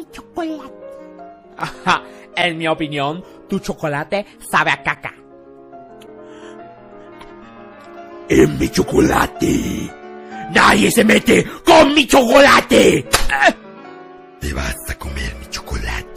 mi chocolate. Ajá, en mi opinión, tu chocolate sabe a caca. En mi chocolate. Nadie se mete con mi chocolate. Te vas a comer mi chocolate.